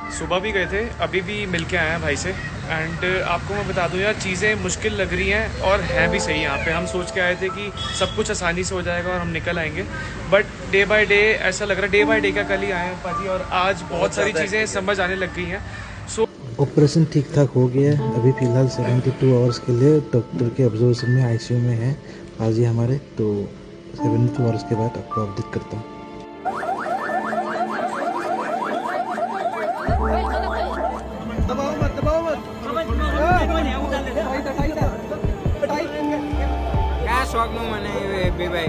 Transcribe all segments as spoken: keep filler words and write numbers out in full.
सुबह भी गए थे, अभी भी मिल के आए हैं भाई से। एंड आपको मैं बता दूं यार, चीज़ें मुश्किल लग रही हैं और हैं भी सही। यहाँ पे हम सोच के आए थे कि सब कुछ आसानी से हो जाएगा और हम निकल आएंगे, बट डे बाय डे ऐसा लग रहा है, डे बाय डे क्या कल ही आए हैं पाजी, और आज बहुत सारी चीज़ें समझ आने लग गई हैं। सो ऑपरेशन ठीक ठाक हो गया है। अभी फ़िलहाल बहत्तर आवर्स के लिए डॉक्टर के ऑब्जर्वेशन में आईसीयू में है पाजी हमारे, तो बहत्तर आवर्स के बाद आपको अपडेट करता हूँ। क्या शौक में मने बे भाई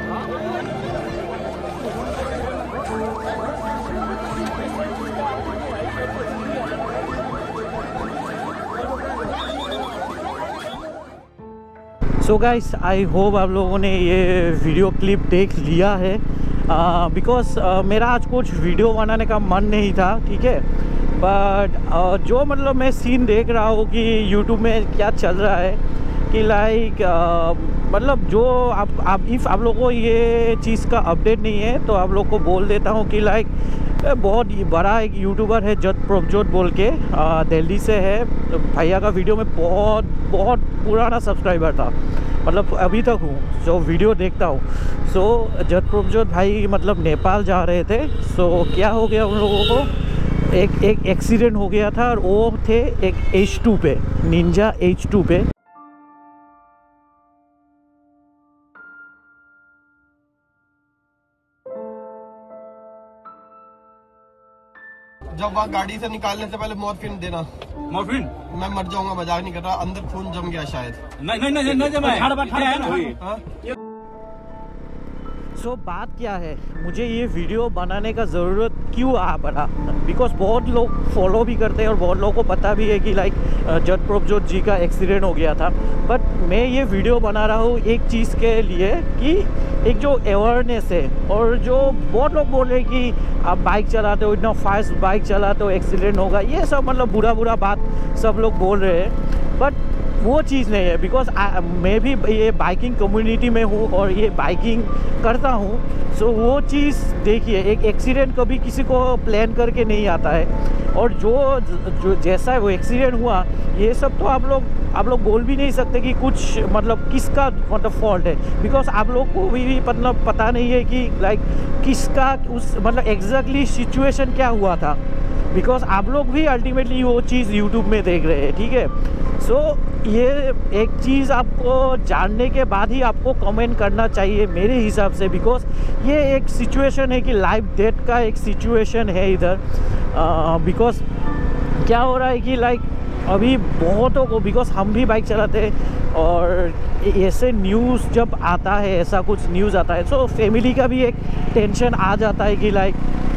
सो गाइस, आई होप आप लोगों ने ये वीडियो क्लिप देख लिया है, बिकॉज uh, uh, मेरा आज कुछ वीडियो बनाने का मन नहीं था, ठीक है। बट uh, जो मतलब मैं सीन देख रहा हूँ कि यूट्यूब में क्या चल रहा है कि लाइक uh, मतलब जो आप आप इफ़ आप लोगों को ये चीज़ का अपडेट नहीं है तो आप लोग को बोल देता हूँ कि लाइक बहुत बड़ा एक यूट्यूबर है जत प्रभजोत बोल के, दिल्ली से है। तो भैया का वीडियो में बहुत बहुत पुराना सब्सक्राइबर था, मतलब अभी तक हूँ जो वीडियो देखता हूँ। सो जत प्रभजोत भाई मतलब नेपाल जा रहे थे। सो क्या हो गया उन लोगों को, एक एक एक्सीडेंट हो गया था और वो थे एक एच टू पे, निंजा एच टू पे। जब वहाँ गाड़ी से निकालने से पहले मॉर्फिन देना। मॉर्फिन? मैं मर जाऊंगा, मजाक नहीं कर रहा, अंदर खून जम गया शायद। नहीं नहीं नहीं नहीं जमा है। सो so, बात क्या है, मुझे ये वीडियो बनाने का ज़रूरत क्यों आ पड़ा, बिकॉज बहुत लोग फॉलो भी करते हैं और बहुत लोगों को पता भी है कि लाइक जत प्रभजोत जी का एक्सीडेंट हो गया था। बट मैं ये वीडियो बना रहा हूँ एक चीज़ के लिए कि एक जो अवेयरनेस है, और जो बहुत लोग बोल रहे हैं कि आप बाइक चलाते हो, इतना फास्ट बाइक चलाते हो, एक्सीडेंट होगा, ये सब मतलब बुरा बुरा बात सब लोग बोल रहे हैं। बट वो चीज़ नहीं है, बिकॉज मैं भी ये बाइकिंग कम्युनिटी में हूँ और ये बाइकिंग करता हूँ। सो so, वो चीज़ देखिए, एक एक्सीडेंट कभी किसी को प्लान करके नहीं आता है, और जो जो जैसा वो एक्सीडेंट हुआ, ये सब तो आप लोग आप लोग बोल भी नहीं सकते कि कुछ मतलब किसका मतलब फॉल्ट है, बिकॉज आप लोग को भी मतलब पता नहीं है कि लाइक किसका उस मतलब एग्जैक्टली सिचुएशन क्या हुआ था, बिकॉज आप लोग भी अल्टीमेटली वो चीज़ यूट्यूब में देख रहे हैं, ठीक है। सो so, ये एक चीज़ आपको जानने के बाद ही आपको कमेंट करना चाहिए मेरे हिसाब से, बिकॉज ये एक सिचुएशन है कि लाइफ डेथ का एक सिचुएशन है इधर। बिकॉज क्या हो रहा है कि लाइक अभी बहुतों को, बिकॉज हम भी बाइक चलाते हैं और ऐसे न्यूज़ जब आता है, ऐसा कुछ न्यूज़ आता है, सो फैमिली का भी एक टेंशन आ जाता है कि लाइक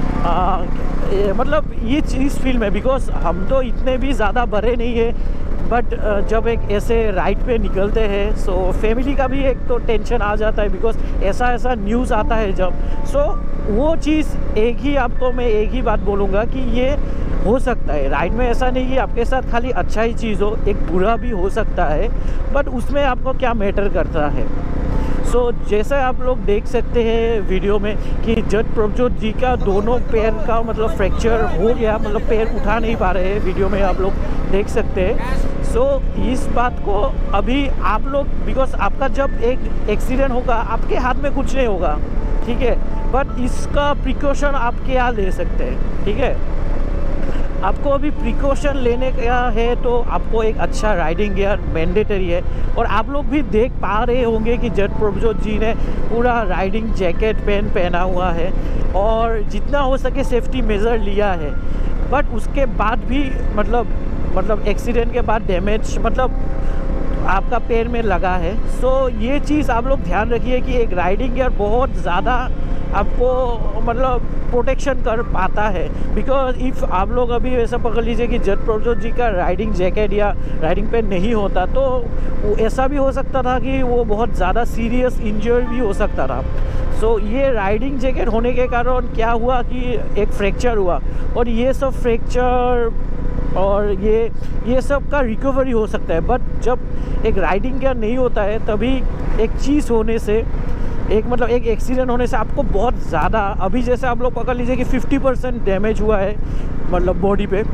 मतलब ये चीज़ फिल्म है, बिकॉज हम तो इतने भी ज़्यादा बड़े नहीं है, बट जब एक ऐसे राइड पे निकलते हैं सो फैमिली का भी एक तो टेंशन आ जाता है, बिकॉज ऐसा ऐसा न्यूज़ आता है जब। सो वो चीज़ एक ही आपको मैं एक ही बात बोलूँगा कि ये हो सकता है राइड में, ऐसा नहीं कि आपके साथ खाली अच्छा ही चीज़ हो, एक बुरा भी हो सकता है, बट उसमें आपको क्या मैटर करता है। सो so, जैसे आप लोग देख सकते हैं वीडियो में कि जत प्रभजोत जी का दोनों पैर का मतलब फ्रैक्चर हो गया, मतलब पैर उठा नहीं पा रहे हैं, वीडियो में आप लोग देख सकते हैं। सो so, इस बात को अभी आप लोग, बिकॉज आपका जब एक एक्सीडेंट होगा आपके हाथ में कुछ नहीं होगा, ठीक है, बट इसका प्रिकॉशन आप क्या ले सकते हैं, ठीक है। आपको अभी प्रिकॉशन लेने का है तो आपको एक अच्छा राइडिंग गियर मैंडेटरी है, और आप लोग भी देख पा रहे होंगे कि जत प्रभजोत जी ने पूरा राइडिंग जैकेट पेन पहना हुआ है और जितना हो सके सेफ्टी मेजर लिया है। बट उसके बाद भी मतलब मतलब एक्सीडेंट के बाद डैमेज मतलब आपका पैर में लगा है। सो ये चीज़ आप लोग ध्यान रखिए कि एक राइडिंग गियर बहुत ज़्यादा आपको मतलब प्रोटेक्शन कर पाता है, बिकॉज इफ़ आप लोग अभी वैसा पकड़ लीजिए कि जत प्रभजोत जी का राइडिंग जैकेट या राइडिंग पेन नहीं होता तो ऐसा भी हो सकता था कि वो बहुत ज़्यादा सीरियस इंजर भी हो सकता था। सो so, ये राइडिंग जैकेट होने के कारण क्या हुआ कि एक फ्रैक्चर हुआ, और ये सब फ्रैक्चर और ये ये सब का रिकवरी हो सकता है। बट जब एक राइडिंग गियर नहीं होता है तभी एक चीज़ होने से एक मतलब एक एक्सीडेंट होने से आपको बहुत ज़्यादा, अभी जैसे आप लोग पकड़ लीजिए कि फिफ्टी परसेंट डैमेज हुआ है मतलब बॉडी पे,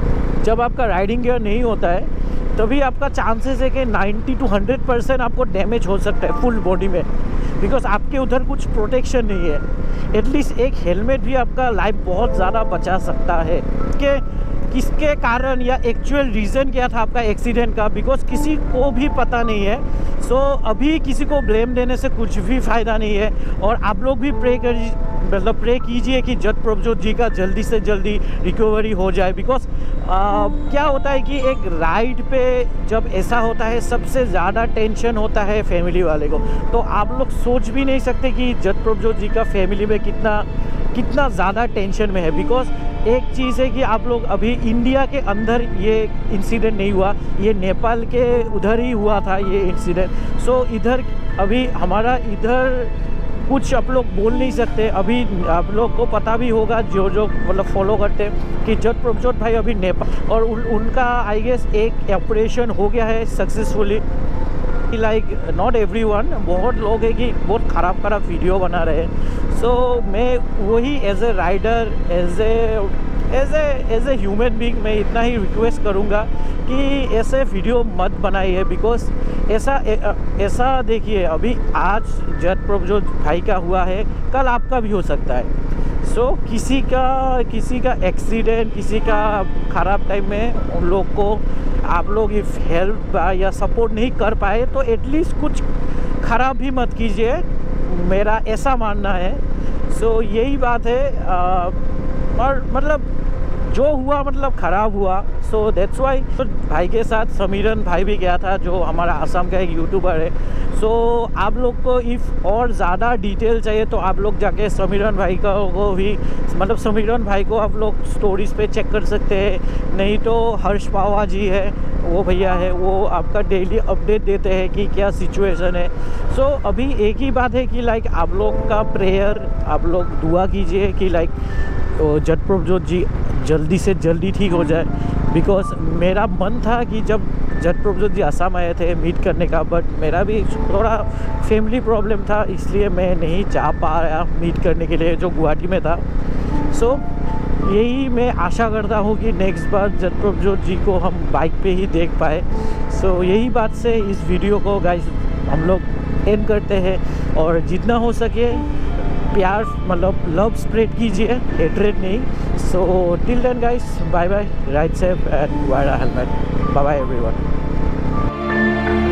जब आपका राइडिंग गियर नहीं होता है तभी आपका चांसेस है कि नाइन्टी टू हंड्रेड परसेंट आपको डैमेज हो सकता है फुल बॉडी में, बिकॉज आपके उधर कुछ प्रोटेक्शन नहीं है। एटलीस्ट एक हेलमेट भी आपका लाइफ बहुत ज़्यादा बचा सकता है। कि किसके कारण या एक्चुअल रीज़न क्या था आपका एक्सीडेंट का, बिकॉज किसी को भी पता नहीं है। सो so, अभी किसी को ब्लेम देने से कुछ भी फ़ायदा नहीं है। और आप लोग भी प्रे कर मतलब प्रे कीजिए कि जट प्रभजोत जी का जल्दी से जल्दी रिकवरी हो जाए। बिकॉज क्या होता है कि एक राइड पे जब ऐसा होता है सबसे ज़्यादा टेंशन होता है फैमिली वाले को। तो आप लोग सोच भी नहीं सकते कि जट प्रभजोत जी का फैमिली में कितना कितना ज़्यादा टेंशन में है। बिकॉज एक चीज़ है कि आप लोग अभी इंडिया के अंदर ये इंसिडेंट नहीं हुआ, ये नेपाल के उधर ही हुआ था ये इंसिडेंट। सो so, इधर अभी हमारा इधर कुछ आप लोग बोल नहीं सकते। अभी आप लोग को पता भी होगा जो जो मतलब फॉलो करते हैं कि जट प्रभजोत भाई अभी नेपाल, और उन, उनका आई गेस एक ऑपरेशन हो गया है successfully. Like not every one, बहुत लोग हैं कि बहुत ख़राब ख़राब वीडियो बना रहे हैं। सो so, मैं वही as a rider, as a as a as a human being मैं इतना ही रिक्वेस्ट करूँगा कि ऐसे वीडियो मत बनाइए। बिकॉज ऐसा ऐसा देखिए, अभी आज जट प्रभजोत भाई का हुआ है, कल आपका भी हो सकता है। सो so, किसी का किसी का एक्सीडेंट, किसी का ख़राब टाइम में उन लोग को आप लोग इफ़ हेल्प या सपोर्ट नहीं कर पाए तो एटलीस्ट कुछ ख़राब भी मत कीजिए, मेरा ऐसा मानना है। सो so, यही बात है। आ, और मतलब जो हुआ मतलब ख़राब हुआ। सो दैट्स वाई तो भाई के साथ समीरन भाई भी गया था, जो हमारा असम का एक यूट्यूबर है। सो so, आप लोग को इफ़ और ज़्यादा डिटेल चाहिए तो आप लोग जाके समीरन भाई का को भी मतलब समीरन भाई को आप लोग स्टोरीज़ पे चेक कर सकते हैं। नहीं तो हर्ष पावा जी है, वो भैया है, वो आपका डेली अपडेट देते हैं कि क्या सिचुएशन है। सो so, अभी एक ही बात है कि लाइक आप लोग का प्रेयर, आप लोग दुआ कीजिए कि लाइक जट प्रभजोत जी जल्दी से जल्दी ठीक हो जाए। बिकॉज मेरा मन था कि जब जट प्रभजोत जी असम आए थे मीट करने का, बट मेरा भी थोड़ा फैमिली प्रॉब्लम था, इसलिए मैं नहीं जा पाया मीट करने के लिए जो गुवाहाटी में था। सो so, यही मैं आशा करता हूँ कि नेक्स्ट बार जट प्रभजोत जी को हम बाइक पे ही देख पाए। सो so, यही बात से इस वीडियो को गाइस हम लोग एंड करते हैं। और जितना हो सके प्यार मतलब लव स्प्रेड कीजिए, हेट्रेड नहीं। So till then guys, bye bye, ride safe and wear a helmet. Bye bye everyone.